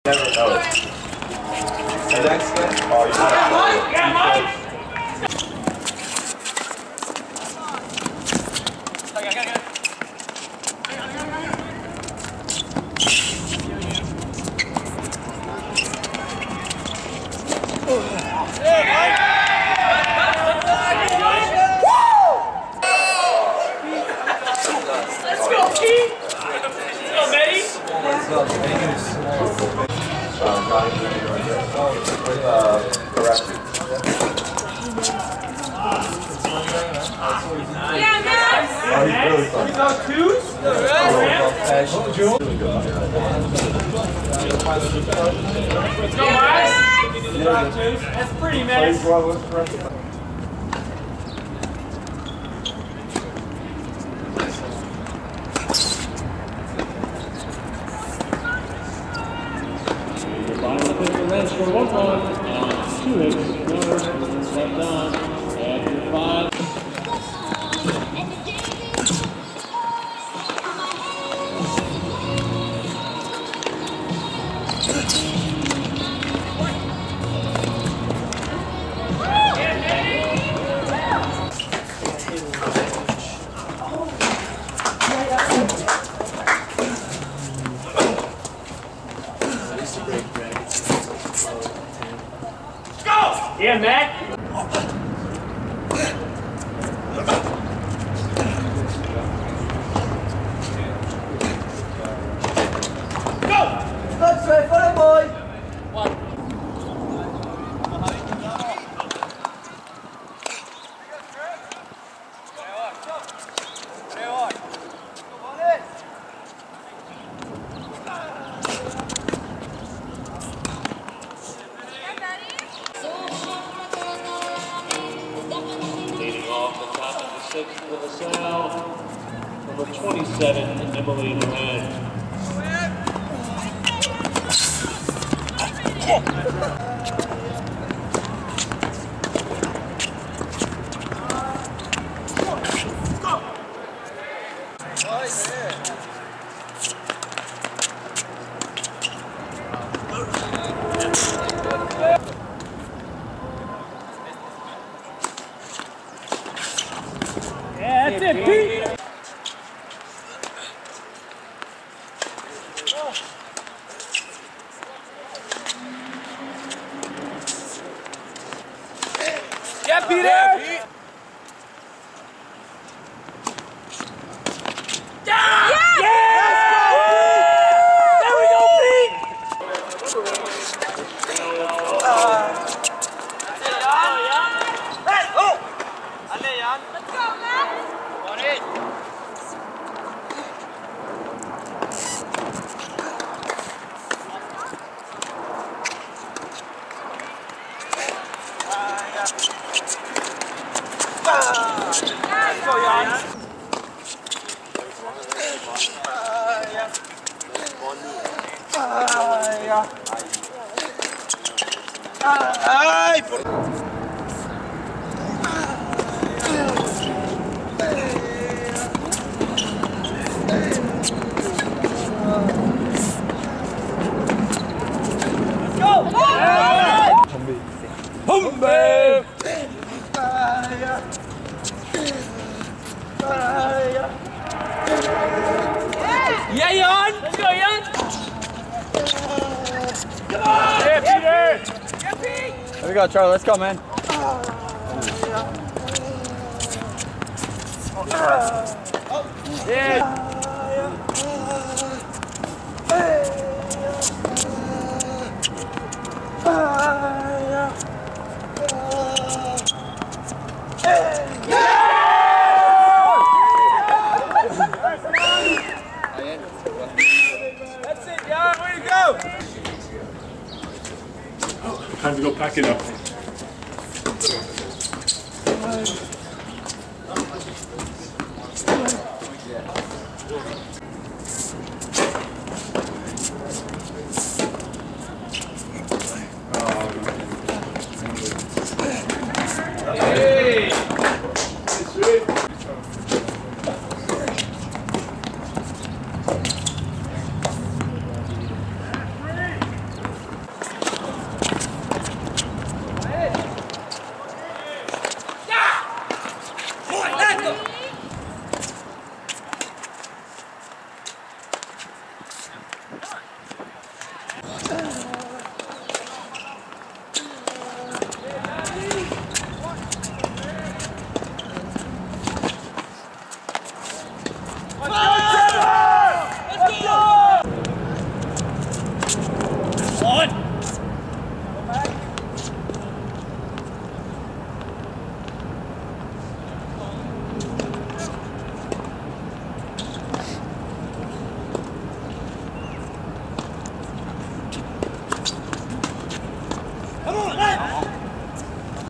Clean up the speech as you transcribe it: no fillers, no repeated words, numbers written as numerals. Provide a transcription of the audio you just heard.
Never know it. The next guy? Oh, you got Mike! Let's go, Keith! Let's go, Betty! Yeah, Max! Oh, he's really fun. You got twos? Let's go, Max! That's pretty, man. For 1 point, 2 hits, runner, step down, after 5. Yeah, Matt. Go! Good straight for him, boy. Leading off the top of the 6th for the South, number 27, Emily Moran. Yeah, that's it, Pete. Yeah, Peter. Yeah, Pete. Yeah, Jan! Let's go, Jan! Come on! Yeah, Peter! Yeah, Pete! There we go, Charlie. Let's go, man. Yeah! That's it, Jan! Way to go! Time to go pack it up. Hey! Let's go!